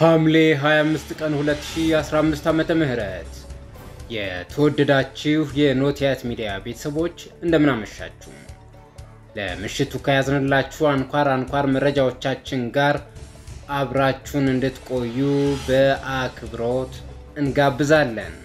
ሐምሌ 25 ቀን 2015 ዓመተ ምህረት የተወደዳችሁ የኖቲያት ሚዲያ ቤተሰቦች እንደምን አመሻችሁ። ለምሽቱ ከያዝንላችሁ አንኳር መረጃዎቻችን ጋር አብራችሁን እንድትቆዩ በአክብሮት እንጋብዛለን።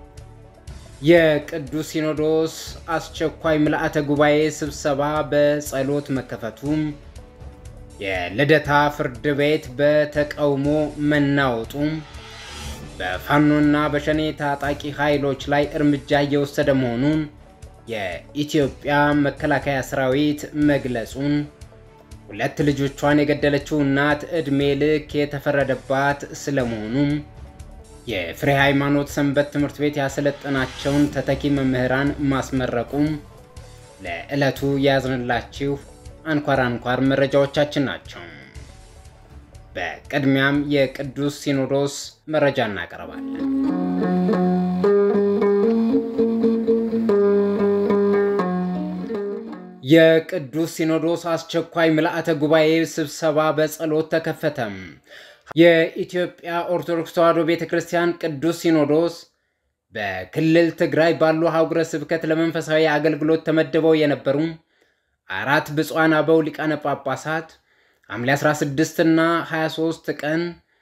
የቅዱስ ሲኖዶስ አስቸኳይ ምልአተ ጉባኤ ስብሰባ በጸሎት መከፈቱም የልደታ ፍርድ ቤት በተቃውሞ መናወጡም በፋኖና በሸኔ ታጣቂ ኃይሎች ላይ እርምጃ እየወሰደ መሆኑን የኢትዮጵያ መከላከያ ሰራዊት መግለጹን ሁለት ልጆቿን የገደለችው እናት እድሜ ልክ የተፈረደባት ስለመሆኑም የፍሬ ሃይማኖት ሰንበት ትምህርት ቤት ያሰለጠናቸውን ተተኪ መምህራን ማስመረቁም ለዕለቱ ያዝንላችሁ አንኳር መረጃዎቻችን ናቸው። በቅድሚያም የቅዱስ ሲኖዶስ መረጃ እናቀርባለን። የቅዱስ ሲኖዶስ አስቸኳይ ምልአተ ጉባኤ ስብሰባ በጸሎት ተከፈተም። የኢትዮጵያ ኦርቶዶክስ ተዋሕዶ ቤተክርስቲያን ቅዱስ ሲኖዶስ በክልል ትግራይ ባሉ ሀገረ ስብከት ለመንፈሳዊ አገልግሎት ተመድበው የነበሩ አራት ብፁዓን አበው ሊቃነ ጳጳሳት ሐምሌ 16 እና 23 ቀን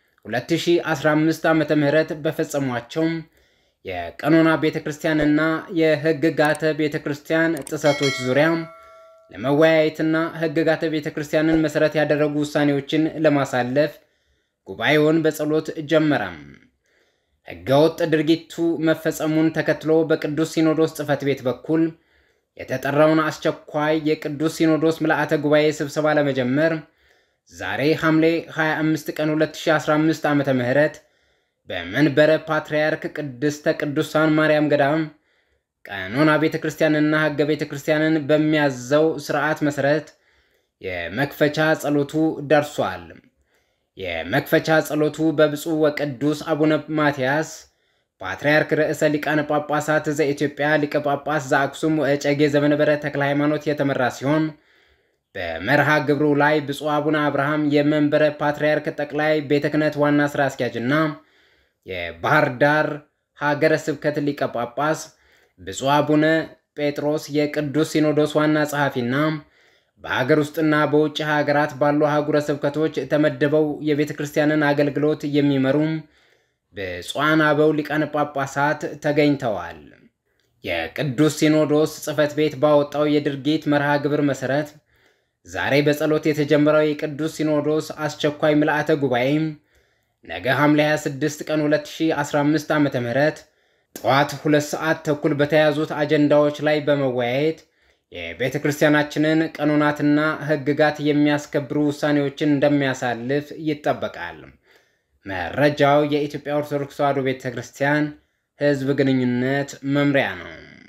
2015 ዓመተ ምህረት በፈጸሟቸው የቀኖና ቤተክርስቲያንና የሕግጋተ ቤተክርስቲያን ጥሰቶች ዙሪያ ለመወያየትና ሕግጋተ ቤተክርስቲያንን መሰረት ያደረጉ ውሳኔዎችን ለማሳለፍ ጉባኤውን በጸሎት ጀመረም። ሕገወጥ ድርጊቱ መፈጸሙን ተከትሎ በቅዱስ ሲኖዶስ ጽሕፈት ቤት በኩል የተጠራውን አስቸኳይ የቅዱስ ሲኖዶስ ምልአተ ጉባኤ ስብሰባ ለመጀመር ዛሬ ሐምሌ 25 ቀን 2015 ዓመተ ምህረት በመንበረ ፓትርያርክ ቅድስተ ቅዱሳን ማርያም ገዳም ቀኖና ቤተክርስቲያንና ሕገ ቤተክርስቲያንን በሚያዘው ሥርዓት መሰረት የመክፈቻ ጸሎቱ ደርሷል። የመክፈቻ ጸሎቱ በብፁዕ ወቅዱስ አቡነ ማትያስ ፓትርያርክ ርዕሰ ሊቃነ ጳጳሳት ዘኢትዮጵያ ሊቀ ጳጳስ ዘአክሱም ወእጨጌ ዘመንበረ ተክለ ሃይማኖት የተመራ ሲሆን በመርሃ ግብሩ ላይ ብፁዕ አቡነ አብርሃም የመንበረ ፓትርያርክ ጠቅላይ ቤተ ክህነት ዋና ሥራ አስኪያጅና የባህር ዳር ሀገረ ስብከት ሊቀ ጳጳስ፣ ብፁዕ አቡነ ጴጥሮስ የቅዱስ ሲኖዶስ ዋና ጸሐፊና በሀገር ውስጥና በውጭ ሀገራት ባሉ ሀገረ ስብከቶች ተመድበው የቤተ ክርስቲያንን አገልግሎት የሚመሩ ብፁዓን አበው ሊቃነ ጳጳሳት ተገኝተዋል። የቅዱስ ሲኖዶስ ጽሕፈት ቤት ባወጣው የድርጊት መርሃ ግብር መሰረት ዛሬ በጸሎት የተጀመረው የቅዱስ ሲኖዶስ አስቸኳይ ምልአተ ጉባኤ ነገ ሐምሌ 26 ቀን 2015 ዓመተ ምህረት ጠዋት 2 ሰዓት ተኩል በተያዙት አጀንዳዎች ላይ በመወያየት የቤተ ክርስቲያናችንን ቀኖናትና ሕግጋት የሚያስከብሩ ውሳኔዎችን እንደሚያሳልፍ ይጠበቃል። መረጃው የኢትዮጵያ ኦርቶዶክስ ተዋሕዶ ቤተክርስቲያን ሕዝብ ግንኙነት መምሪያ ነው።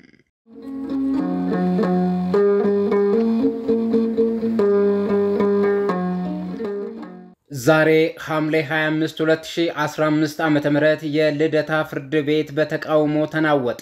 ዛሬ ሐምሌ 25 2015 ዓመተ ምህረት የልደታ ፍርድ ቤት በተቃውሞ ተናወጠ።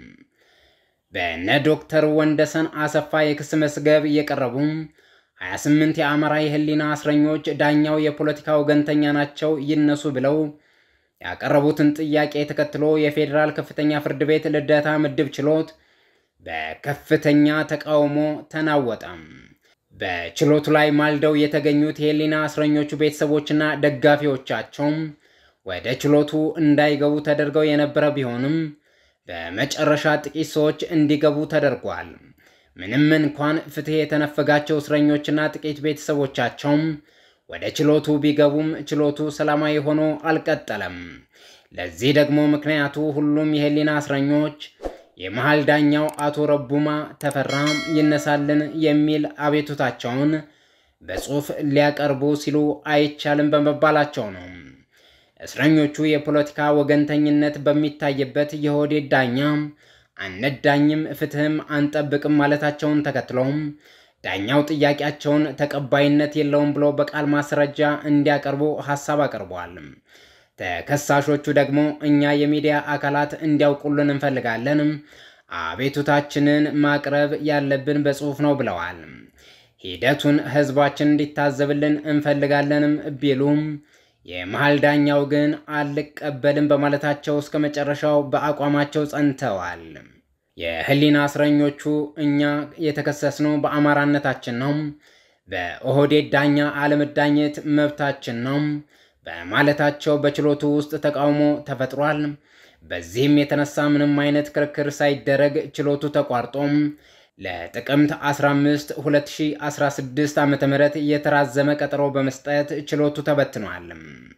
በነ ዶክተር ወንደሰን አሰፋ የክስ መዝገብ የቀረቡ 28 የአማራ የህሊና እስረኞች ዳኛው የፖለቲካ ወገንተኛ ናቸው ይነሱ ብለው ያቀረቡትን ጥያቄ ተከትሎ የፌዴራል ከፍተኛ ፍርድ ቤት ልደታ ምድብ ችሎት በከፍተኛ ተቃውሞ ተናወጠ። በችሎቱ ላይ ማልደው የተገኙት የህሊና እስረኞቹ ቤተሰቦችና ደጋፊዎቻቸው ወደ ችሎቱ እንዳይገቡ ተደርገው የነበረ ቢሆንም በመጨረሻ ጥቂት ሰዎች እንዲገቡ ተደርጓል። ምንም እንኳን ፍትህ የተነፈጋቸው እስረኞችና ጥቂት ቤተሰቦቻቸው ወደ ችሎቱ ቢገቡም ችሎቱ ሰላማዊ ሆኖ አልቀጠለም። ለዚህ ደግሞ ምክንያቱ ሁሉም የህሊና እስረኞች የመሃል ዳኛው አቶ ረቡማ ተፈራ ይነሳልን የሚል አቤቱታቸውን በጽሑፍ ሊያቀርቡ ሲሉ አይቻልም በመባላቸው ነው። እስረኞቹ የፖለቲካ ወገንተኝነት በሚታይበት የኦህዴድ ዳኛ አንዳኝም ፍትህም አንጠብቅም ማለታቸውን ተከትሎም ዳኛው ጥያቄያቸውን ተቀባይነት የለውም ብሎ በቃል ማስረጃ እንዲያቀርቡ ሐሳብ አቀርበዋል። ተከሳሾቹ ደግሞ እኛ የሚዲያ አካላት እንዲያውቁልን እንፈልጋለን፣ አቤቱታችንን ማቅረብ ያለብን በጽሑፍ ነው ብለዋል። ሂደቱን ህዝባችን እንዲታዘብልን እንፈልጋለንም ቢሉም የመሃል ዳኛው ግን አልቀበልም በማለታቸው እስከ መጨረሻው በአቋማቸው ጸንተዋል። የህሊና እስረኞቹ እኛ የተከሰስነው በአማራነታችን ነው፣ በኦህዴድ ዳኛ አለመዳኘት መብታችን ነው በማለታቸው በችሎቱ ውስጥ ተቃውሞ ተፈጥሯል። በዚህም የተነሳ ምንም አይነት ክርክር ሳይደረግ ችሎቱ ተቋርጦም ለጥቅምት 15 2016 ዓ.ም የተራዘመ ቀጠሮ በመስጠት ችሎቱ ተበትኗል።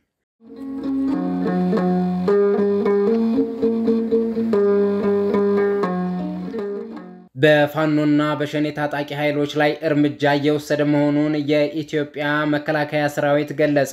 በፋኖና በሸኔ ታጣቂ ኃይሎች ላይ እርምጃ እየወሰደ መሆኑን የኢትዮጵያ መከላከያ ሰራዊት ገለጸ።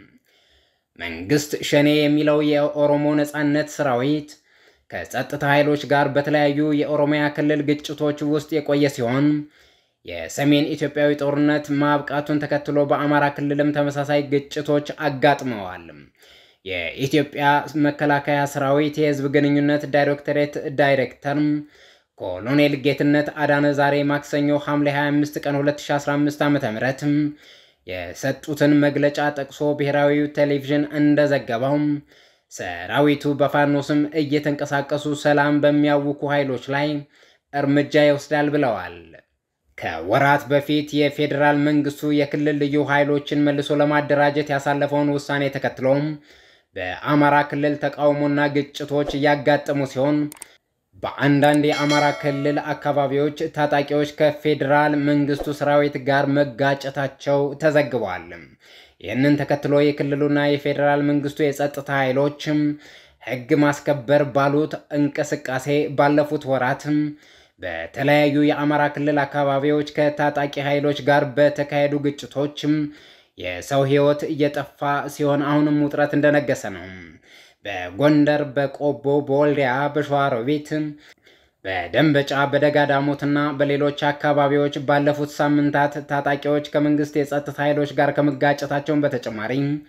መንግስት ሸኔ የሚለው የኦሮሞ ነጻነት ሰራዊት ከጸጥታ ኃይሎች ጋር በተለያዩ የኦሮሚያ ክልል ግጭቶች ውስጥ የቆየ ሲሆን የሰሜን ኢትዮጵያዊ ጦርነት ማብቃቱን ተከትሎ በአማራ ክልልም ተመሳሳይ ግጭቶች አጋጥመዋል። የኢትዮጵያ መከላከያ ሰራዊት የህዝብ ግንኙነት ዳይሬክቶሬት ዳይሬክተር ኮሎኔል ጌትነት አዳነ ዛሬ ማክሰኞ ሐምሌ 25 ቀን 2015 ዓ.ም የሰጡትን መግለጫ ጠቅሶ ብሔራዊ ቴሌቪዥን እንደዘገበው ሰራዊቱ በፋኖ ስም እየተንቀሳቀሱ ሰላም በሚያውኩ ኃይሎች ላይ እርምጃ ይወስዳል ብለዋል። ከወራት በፊት የፌዴራል መንግስቱ የክልል ልዩ ኃይሎችን መልሶ ለማደራጀት ያሳለፈውን ውሳኔ ተከትሎ በአማራ ክልል ተቃውሞና ግጭቶች እያጋጠሙ ሲሆን በአንዳንድ የአማራ ክልል አካባቢዎች ታጣቂዎች ከፌዴራል መንግስቱ ሰራዊት ጋር መጋጨታቸው ተዘግቧል። ይህንን ተከትሎ የክልሉና የፌዴራል መንግስቱ የጸጥታ ኃይሎችም ህግ ማስከበር ባሉት እንቅስቃሴ ባለፉት ወራት በተለያዩ የአማራ ክልል አካባቢዎች ከታጣቂ ኃይሎች ጋር በተካሄዱ ግጭቶች የሰው ህይወት እየጠፋ ሲሆን አሁንም ውጥረት እንደነገሰ ነው። በጎንደር፣ በቆቦ፣ በወልዲያ፣ በሸዋሮቢት፣ በደንበጫ፣ በደጋዳሞትና በሌሎች አካባቢዎች ባለፉት ሳምንታት ታጣቂዎች ከመንግስት የጸጥታ ኃይሎች ጋር ከመጋጨታቸው በተጨማሪ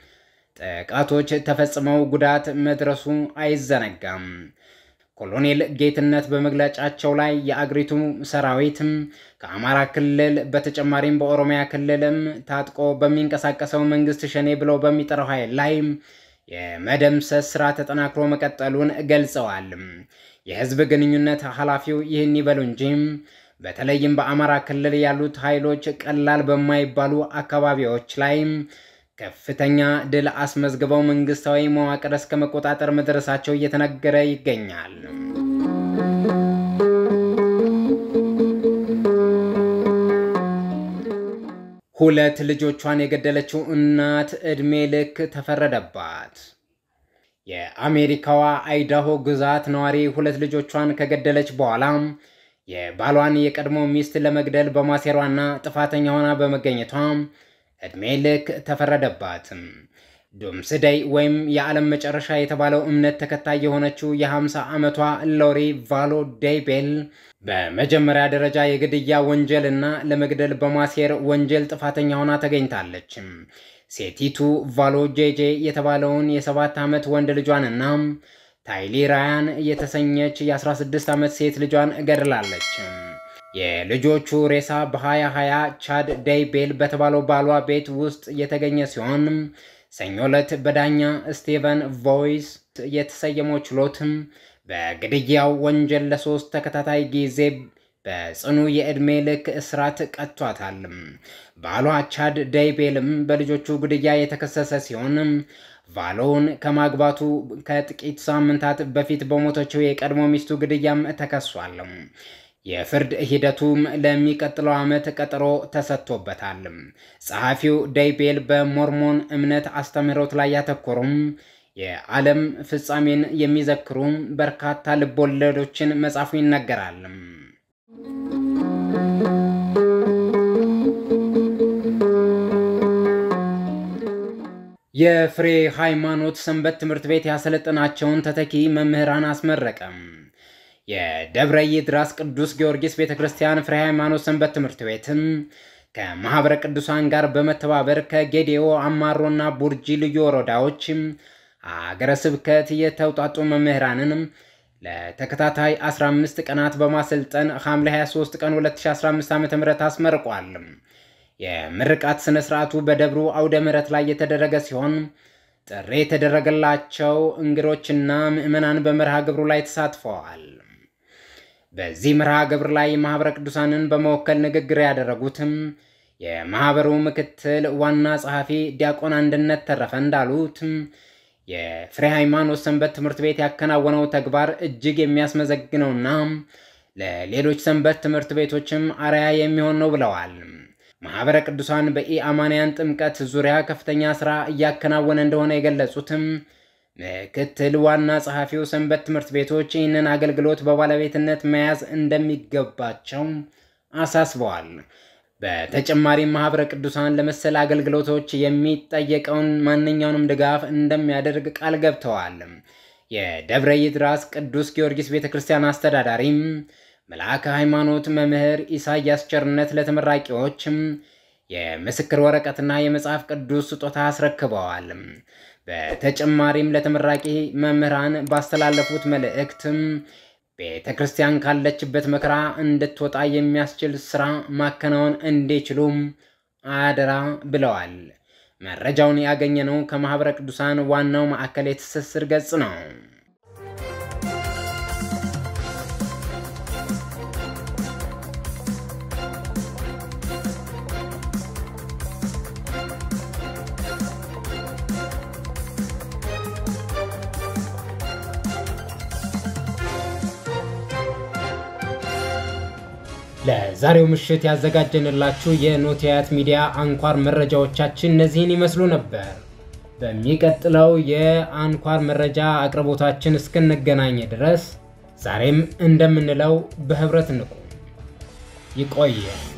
ጥቃቶች ተፈጽመው ጉዳት መድረሱ አይዘነጋም። ኮሎኔል ጌትነት በመግለጫቸው ላይ የአገሪቱ ሰራዊት ከአማራ ክልል በተጨማሪም በኦሮሚያ ክልልም ታጥቆ በሚንቀሳቀሰው መንግስት ሸኔ ብሎ በሚጠራው ኃይል ላይ የመደምሰስ ስራ ተጠናክሮ መቀጠሉን ገልጸዋል። የህዝብ ግንኙነት ኃላፊው ይህን ይበሉ እንጂ በተለይም በአማራ ክልል ያሉት ኃይሎች ቀላል በማይባሉ አካባቢዎች ላይ ከፍተኛ ድል አስመዝግበው መንግስታዊ መዋቅር እስከ መቆጣጠር መድረሳቸው እየተነገረ ይገኛል። ሁለት ልጆቿን የገደለችው እናት ዕድሜ ልክ ተፈረደባት። የአሜሪካዋ አይዳሆ ግዛት ነዋሪ ሁለት ልጆቿን ከገደለች በኋላ የባሏን የቀድሞ ሚስት ለመግደል በማሴሯና ጥፋተኛ ሆና በመገኘቷ ዕድሜ ልክ ተፈረደባት። ዶምስደይ ወይም የዓለም መጨረሻ የተባለው እምነት ተከታይ የሆነችው የ50 ዓመቷ ሎሪ ቫሎ ዴይቤል በመጀመሪያ ደረጃ የግድያ ወንጀልና ለመግደል በማሴር ወንጀል ጥፋተኛ ሆና ተገኝታለች። ሴቲቱ ቫሎ ጄጄ የተባለውን የ7 ዓመት ወንድ ልጇንና ታይሊ ራያን የተሰኘች የ16 ዓመት ሴት ልጇን ገድላለች። የልጆቹ ሬሳ በ2020 ቻድ ዴይቤል በተባለው ባሏ ቤት ውስጥ የተገኘ ሲሆን ሰኞ ዕለት በዳኛ ስቲቨን ቮይስ የተሰየመው ችሎት በግድያው ወንጀል ለ3 ተከታታይ ጊዜ በጽኑ የዕድሜ ልክ እስራት ቀጥቷታል። ባሏ ቻድ ዴይቤልም በልጆቹ ግድያ የተከሰሰ ሲሆን ቫሎን ከማግባቱ ከጥቂት ሳምንታት በፊት በሞተችው የቀድሞ ሚስቱ ግድያም ተከሷል። የፍርድ ሂደቱም ለሚቀጥለው ዓመት ቀጠሮ ተሰጥቶበታል። ጸሐፊው ዴይቤል በሞርሞን እምነት አስተምህሮት ላይ ያተኮሩም የዓለም ፍጻሜን የሚዘክሩ በርካታ ልቦለዶችን መጻፉ ይነገራል። የፍሬ ሃይማኖት ሰንበት ትምህርት ቤት ያሰለጠናቸውን ተተኪ መምህራን አስመረቀም። የደብረ ይድራስ ቅዱስ ጊዮርጊስ ቤተክርስቲያን ፍሬ ሃይማኖት ሰንበት ትምህርት ቤትም ከማህበረ ቅዱሳን ጋር በመተባበር ከጌዴኦ አማሮና ቡርጂ ልዩ ወረዳዎች አገረ ስብከት የተውጣጡ መምህራንን ለተከታታይ 15 ቀናት በማሰልጠን ሐምሌ 23 ቀን 2015 ዓ.ም አስመርቋል። የምርቃት ስነ ስርዓቱ በደብሩ አውደ ምሕረት ላይ የተደረገ ሲሆን ጥሪ የተደረገላቸው እንግዶችና ምዕመናን በመርሃ ግብሩ ላይ ተሳትፈዋል። በዚህ መርሃ ግብር ላይ ማህበረ ቅዱሳንን በመወከል ንግግር ያደረጉትም የማህበሩ ምክትል ዋና ጸሐፊ ዲያቆን አንድነት ተረፈ እንዳሉት የፍሬ ሃይማኖት ሰንበት ትምህርት ቤት ያከናወነው ተግባር እጅግ የሚያስመሰግነውና ለሌሎች ሰንበት ትምህርት ቤቶችም አርአያ የሚሆን ነው ብለዋል። ማህበረ ቅዱሳን በኢአማንያን ጥምቀት ዙሪያ ከፍተኛ ስራ እያከናወነ እንደሆነ የገለጹትም ምክትል ዋና ጸሐፊው ሰንበት ትምህርት ቤቶች ይህንን አገልግሎት በባለቤትነት መያዝ እንደሚገባቸው አሳስበዋል። በተጨማሪም ማህበረ ቅዱሳን ለመሰል አገልግሎቶች የሚጠየቀውን ማንኛውንም ድጋፍ እንደሚያደርግ ቃል ገብተዋል። የደብረ ይድራስ ቅዱስ ጊዮርጊስ ቤተክርስቲያን አስተዳዳሪም መልአከ ሃይማኖት መምህር ኢሳያስ ቸርነት ለተመራቂዎች የምስክር ወረቀትና የመጽሐፍ ቅዱስ ስጦታ አስረክበዋል። በተጨማሪም ለተመራቂ መምህራን ባስተላለፉት መልእክት ቤተክርስቲያን ካለችበት መከራ እንድትወጣ የሚያስችል ስራ ማከናወን እንዲችሉ አደራ ብለዋል። መረጃውን ያገኘነው ከማህበረ ቅዱሳን ዋናው ማዕከል የትስስር ገጽ ነው። ለዛሬው ምሽት ያዘጋጀንላችሁ የኖቲያት ሚዲያ አንኳር መረጃዎቻችን እነዚህን ይመስሉ ነበር። በሚቀጥለው የአንኳር መረጃ አቅርቦታችን እስክንገናኝ ድረስ ዛሬም እንደምንለው በህብረት እንቁም። ይቆየን።